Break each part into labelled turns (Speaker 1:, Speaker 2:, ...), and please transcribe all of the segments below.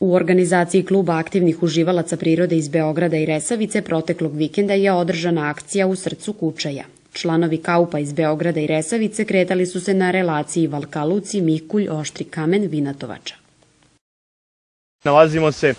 Speaker 1: U organizaciji Kluba aktivnih uživalaca prirode iz Beograda i Resavice proteklog vikenda je održana akcija u srcu Kučaja. Članovi Kaupa iz Beograda i Resavice kretali su se na relaciji Valkaluci, Mikulj, Oštri kamen, Vinatovača.
Speaker 2: Nalazimo se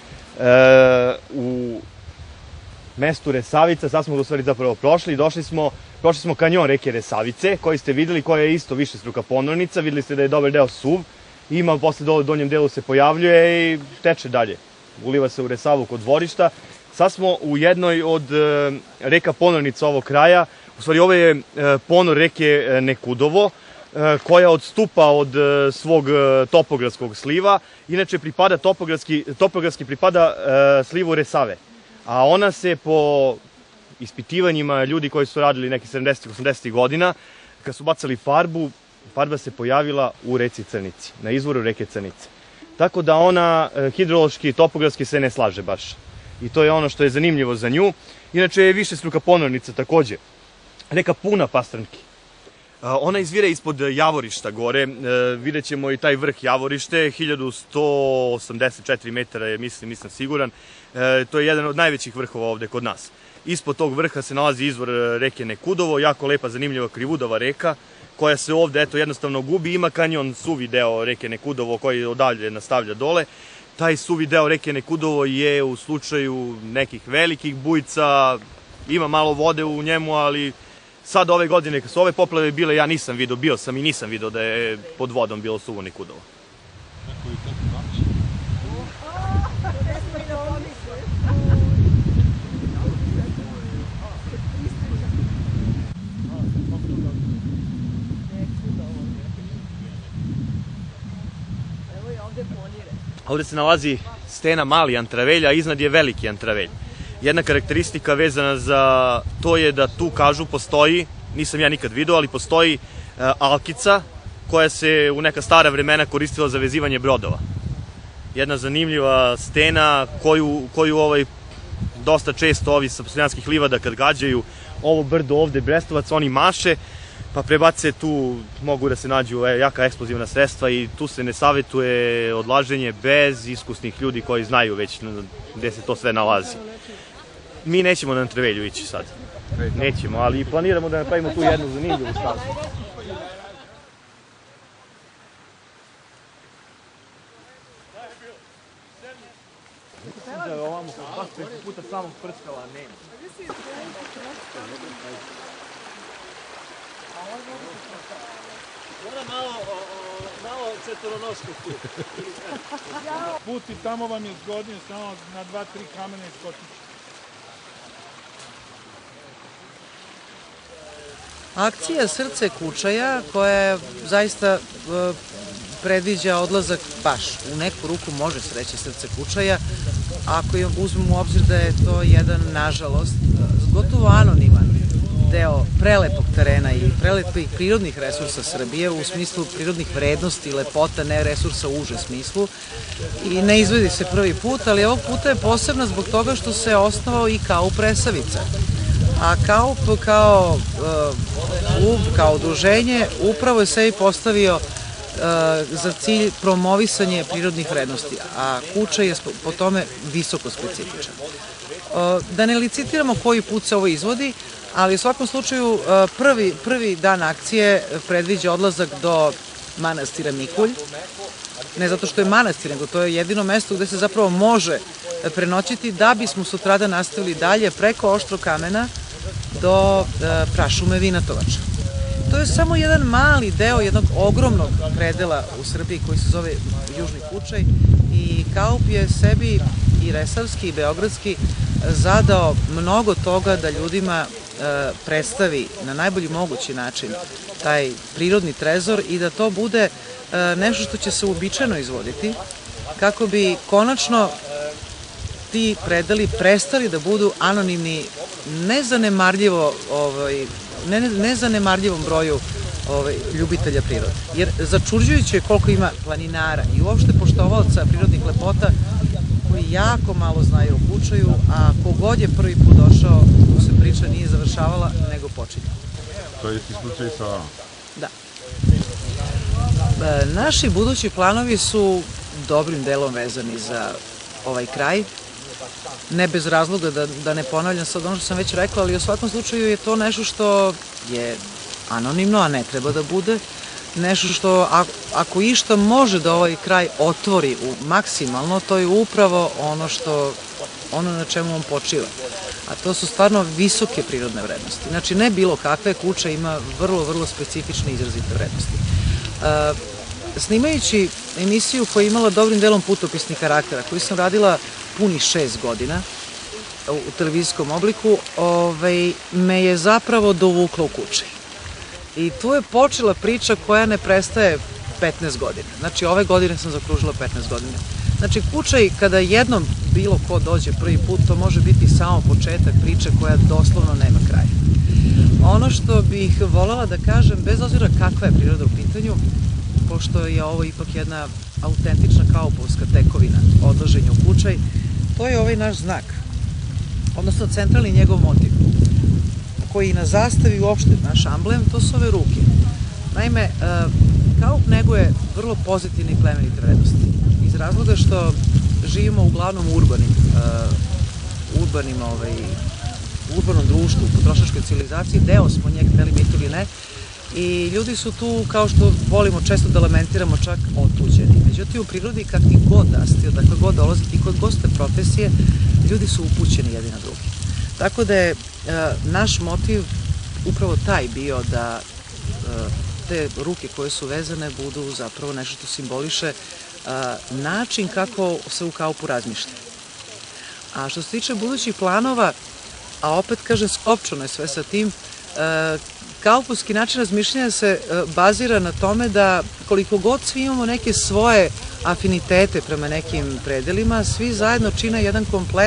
Speaker 2: u mestu Resavica, sad smo u stvari zapravo prošli smo kanjon reke Resavice, koji ste videli, koja je isto višestruka ponornica, videli ste da je dobar deo suv, ima posle dole u donjem delu se pojavljuje i teče dalje, uliva se u Resavu kod dvorišta. Sad smo u jednoj od reka ponornica ovog kraja, u stvari ovo je ponor reke Nekudovo, koja odstupa od svog topografskog sliva, inače topografski pripada slivu Resave. A ona se po ispitivanjima ljudi koji su radili neki 70-80 godina, kad su bacali farbu, farba se pojavila u reci Crnici, na izvoru reke Crnice. Tako da ona hidrološki i topografski se ne slaže baš. I to je ono što je zanimljivo za nju. Inače je višestruka ponornica takođe. Reka puna pastranki. Ona izvire ispod Javorišta gore, vidjet ćemo i taj vrh Javorište, 1184 metara je, nisam siguran, to je jedan od najvećih vrhova ovde kod nas. Ispod tog vrha se nalazi izvor reke Nekudovo, jako lepa, zanimljiva, krivudava reka, koja se ovde jednostavno gubi, ima kanjon suvi deo reke Nekudovo koji odalje nastavlja dole. Taj suvi deo reke Nekudovo je u slučaju nekih velikih bujica, ima malo vode u njemu, ali sad ove godine, kad su ove poplave bile, ja nisam vidio, bio sam i nisam vidio da je pod vodom bilo suvo Nekudovo. Ovde se nalazi stena Mali Antravelj, a iznad je Veliki Antravelj. Jedna karakteristika vezana za to je da tu, kažu, postoji, nisam ja nikad vidio, ali postoji alkica koja se u neka stara vremena koristila za vezivanje brodova. Jedna zanimljiva stena koju dosta često ovi sa Posljanskih livada kad gađaju ovo brdo ovde Brestovac, oni maše, pa prebace tu, mogu da se nađu jaka eksplozivna sredstva i tu se ne savetuje odlaženje bez iskusnih ljudi koji znaju već gde se to sve nalazi. Mi nećemo na Antravelju ići sad. Nećemo, ali planiramo da napravimo tu jednu zanimljivu stazu. Da je ovamo kod vas 5 puta samog prskala, nema.
Speaker 3: Mora malo četvoronoško tu. Put i tamo vam je zgodnije, samo na 2-3 kamene iskotići.
Speaker 4: Akcija Srce Kučaja, koja zaista predviđa odlazak baš u neku ruku, može se reći Srce Kučaja, ako uzmemo u obzir da je to jedan, nažalost, gotovo anoniman deo prelepog terena i prelepih prirodnih resursa Srbije u smislu prirodnih vrednosti i lepota, ne resursa u užem smislu, i ne izvodi se prvi put, ali ovog puta je posebna zbog toga što se osnovao i Kaup Resavica. A Kaup kao klub, kao udruženje, upravo je sebi postavio za cilj promovisanje prirodnih vrednosti, a Kučaj je po tome visoko specifičan. Da ne licitiramo koji put se ovo izvodi, ali u svakom slučaju prvi dan akcije predviđa odlazak do manastira Mikulj, ne zato što je manastir, nego to je jedino mesto gde se zapravo može prenoćiti da bismo sutradan nastavili dalje preko Oštrog kamena do prašume Vinatovača. To je samo jedan mali deo jednog ogromnog predela u Srbiji koji se zove Južni Kučaj i Kaup je sebi i resavski i beogradski zadao mnogo toga da ljudima predstavi na najbolji mogući način taj prirodni trezor i da to bude nešto što će se uobičajeno izvoditi kako bi konačno ti predeli prestali da budu anonimni nezanemarljivom broju ljubitelja prirode. Jer začuđujuće je koliko ima planinara i uopšte poštovaoca prirodnih lepota koji jako malo znaju o Kučaju, a kogod je prvi put došao, tu se priča nije završavala, nego počinjala.
Speaker 5: To je isti slučaj sa vama?
Speaker 4: Da. Naši budući planovi su dobrim delom vezani za ovaj kraj. Ne bez razloga da ne ponavljam sad ono što sam već rekla, ali u svakom slučaju je to nešto što je anonimno, a ne treba da bude. Nešto što, ako išta može da ovaj kraj otvori maksimalno, to je upravo ono na čemu on počiva. A to su stvarno visoke prirodne vrednosti. Znači, ne bilo kakve, Kuča ima vrlo, vrlo specifične izrazite vrednosti. Snimajući emisiju koja je imala dobrim delom putopisni karaktera, koju sam radila punih 6 godina u televizijskom obliku, me je zapravo dovukla u Kučaj. I tu je počela priča koja ne prestaje 15 godina. Znači, ove godine sam zakružila 15 godina. Znači, Kučaj, kada jednom bilo ko dođe prvi put, to može biti samo početak priče koja doslovno nema kraja. Ono što bih voljela da kažem, bez obzira kakva je priroda u pitanju, pošto je ovo ipak jedna autentična kaupovska tekovina odlaženja u Kučaj, to je ovaj naš znak, odnosno centralni njegov motiv, koji na zastavi uopšte naš amblem, to su ove ruke. Naime, kaup neguje vrlo pozitivne i plemenite vrednosti, iz razloga što živimo uglavnom u urbanom društvu, u potrošačkoj civilizaciji, deo smo njeg, hteli mi to ili ne, i ljudi su tu, kao što volimo često da lamentiramo, čak otuđeni. Međutim, u prirodi, kakvi god da ste, odakle god dolazite i kod god ste profesije, ljudi su upućeni jedni na drugi. Tako da je naš motiv upravo taj bio da te ruke koje su vezane budu zapravo nešto što simboliše način kako se u kaupu razmišlja. A što se tiče budućih planova, a opet kažem skopčano je sve sa tim, kaupovski način razmišljanja se bazira na tome da koliko god svi imamo neke svoje afinitete prema nekim predelima, svi zajedno čine jedan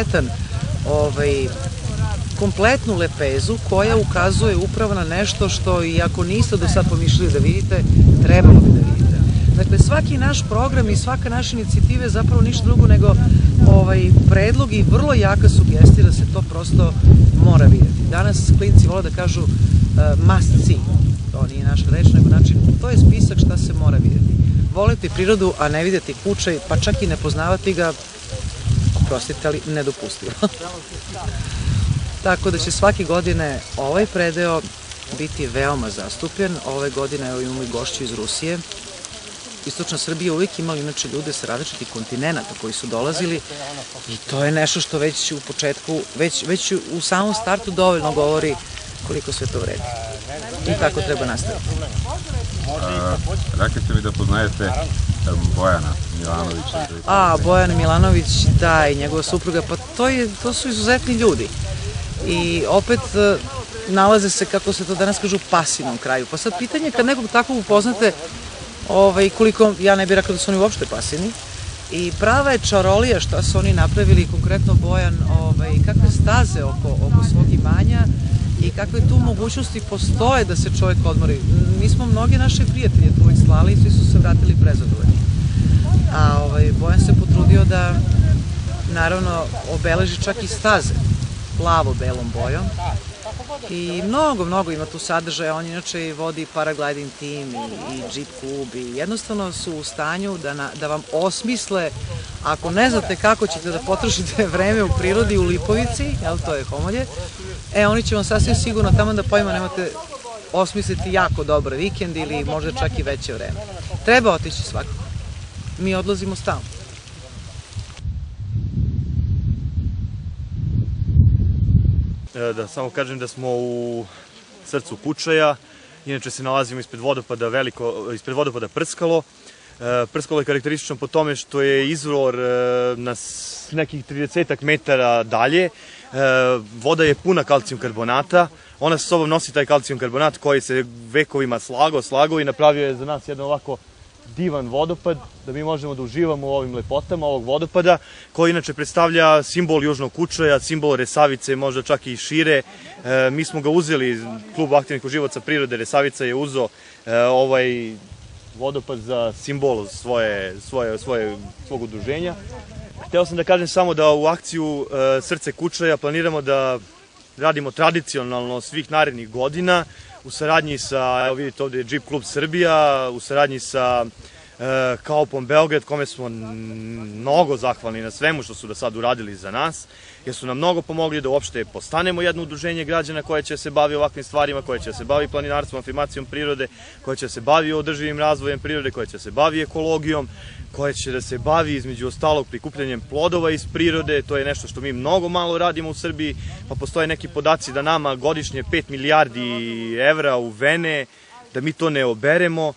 Speaker 4: kompletnu lepezu koja ukazuje upravo na nešto što, i ako niste do sad pomišljali da vidite, trebalo bi da vidite. Dakle, svaki naš program i svaka naša inicijativa je zapravo ništa drugo nego predlog i vrlo jaka sugestija da se to prosto mora vidjeti. Danas klinci vole da kažu must see, to nije naša reč, nego način, to je spisak šta se mora vidjeti. Voliti prirodu, a ne vidjeti Kučaj, pa čak i ne poznavati ga, oprostite, ali nedopustivo. Tako da će svake godine ovaj predeo biti veoma zastupljen. Ove godine imamo i gošću iz Rusije. Istočna Srbija uvijek imala inače ljude sa različitih kontinenta koji su dolazili i to je nešto što već u početku, već u samom startu dovoljno govori koliko sve to vredi. I tako treba nastaviti.
Speaker 5: Rekli ste mi da poznajete Bojana Milanovića.
Speaker 4: Bojan Milanović, da, i njegova supruga, pa to su izuzetni ljudi. I opet nalaze se, kako se to danas kažu, u pasivnom kraju. Pa sad pitanje je kad nekog takvog upoznate, koliko, ja ne bih rekao da su oni uopšte pasivni, i prava je čarolija šta su oni napravili, konkretno Bojan, kakve staze oko svog imanja i kakve tu mogućnosti postoje da se čovjek odmori. Mi smo mnoge naše prijatelje tu već slali i svi su se vratili prezadovoljni. A Bojan se potrudio da, naravno, obeleži čak i staze plavo-belom bojom i mnogo ima tu sadržaja. On inače vodi paragliding tim i jeep klub i jednostavno su u stanju da vam osmisle, ako ne znate kako ćete da potrošite vreme u prirodi u Lipovici, jel, to je Homolje, oni će vam sasvim sigurno tamo da pojma nemate osmisliti jako dobar vikend ili možda čak i veće vreme. Treba otići svakako. Mi odlazimo stalno.
Speaker 2: Da samo kažem da smo u srcu Kučaja, inače se nalazimo ispred vodopada Prskalo. Prskalo je karakteristično po tome što je izvor na nekih 30 metara dalje. Voda je puna kalcijum karbonata, ona sa sobom nosi taj kalcijum karbonat koji se vekovima slagao i napravio je za nas jedan ovako divan vodopad, da mi možemo da uživamo u ovim lepotama ovog vodopada, koji inače predstavlja simbol Južnog Kučaja, simbol Resavice, možda čak i šire. Mi smo ga uzeli, Klub aktivnih uživaoca prirode Resavica je uzeo ovaj vodopad za simbol svog udruženja. Hteo sam da kažem samo da u akciju Srce Kučaja planiramo da radimo tradicionalno svih narednih godina, u saradnji sa, evo vidite ovde je Jeep klub Srbija, u saradnji sa Kaupom Beograd, kome smo mnogo zahvalni na svemu što su do sad uradili za nas, jer su nam mnogo pomogli da uopšte postanemo jedno udruženje građana koje će se bavi ovakvim stvarima, koje će se bavi planinarstvom, afirmacijom prirode, koje će se bavi održivim razvojem prirode, koje će se bavi ekologijom, koje će da se bavi između ostalog prikupljanjem plodova iz prirode. To je nešto što mi mnogo malo radimo u Srbiji, pa postoje neki podaci da nama godišnje 5 milijardi evra uvene, da mi to ne oberemo.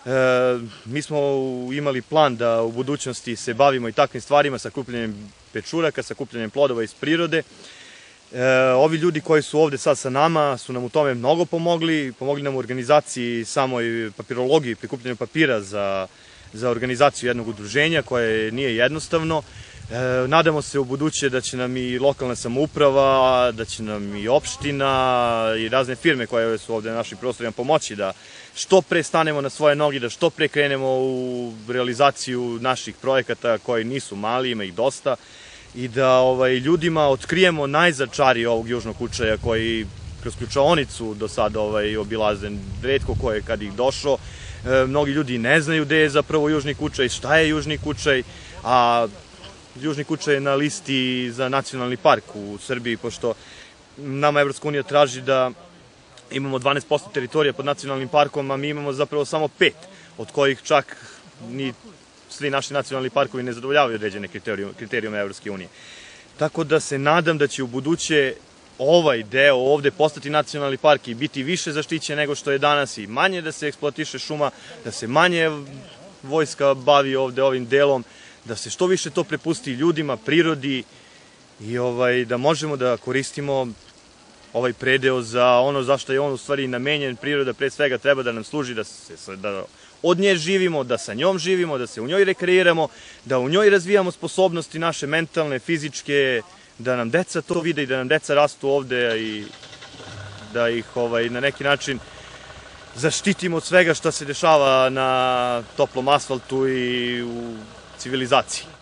Speaker 2: Mi smo imali plan da u budućnosti se bavimo i takvim stvarima, sakupljanjem pečuraka, sakupljanjem plodova iz prirode. Ovi ljudi koji su ovde sad sa nama su nam u tome mnogo pomogli nam u organizaciji samoj papirologiji, prikupljanju papira za organizaciju jednog udruženja koje nije jednostavno. Nadamo se u buduće da će nam i lokalna samouprava, da će nam i opština i razne firme koje su ovde na našim prostorima pomoći da što pre stanemo na svoje noge, da što pre krenemo u realizaciju naših projekata koji nisu mali, ima ih dosta, i da ljudima otkrijemo najzad čari ovog južnog kučaja koji kroz ključaonicu do sada obilazen, retko ko je kad ih došao. Mnogi ljudi ne znaju gde je zapravo južni kučaj, šta je južni kučaj, a južni kučaj je na listi za nacionalni park u Srbiji, pošto nama Evropska unija traži da imamo 12% teritorija pod nacionalnim parkom, a mi imamo zapravo samo 5, od kojih čak ni svi naši nacionalni parkovi ne zadovoljavaju određene kriterijume Evropske unije. Tako da se nadam da će u buduće ovaj deo ovde postati nacionalni park i biti više zaštićen nego što je danas i manje da se eksploatiše šuma, da se manje vojska bavi ovde ovim delom, da se što više to prepusti ljudima, prirodi i da možemo da koristimo ovaj predeo za ono zašto je on u stvari namenjen. Priroda pre svega treba da nam služi da od nje živimo, da sa njom živimo, da se u njoj rekreiramo, da u njoj razvijamo sposobnosti naše mentalne, fizičke, da nam deca to vide i da nam deca rastu ovde i da ih na neki način zaštitimo od svega što se dešava na toplom asfaltu i u civilizaciji.